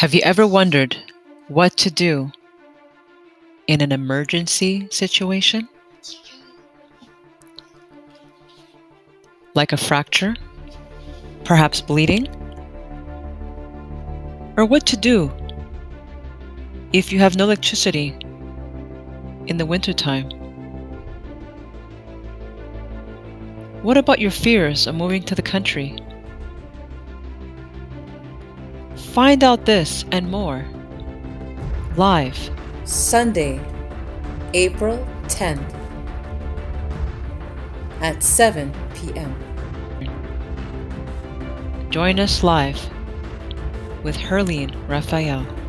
Have you ever wondered what to do in an emergency situation? Like a fracture, perhaps bleeding? Or what to do if you have no electricity in the wintertime? What about your fears of moving to the country? Find out this and more live Sunday, April 10th at 7 p.m. Join us live with Herlene Raphael.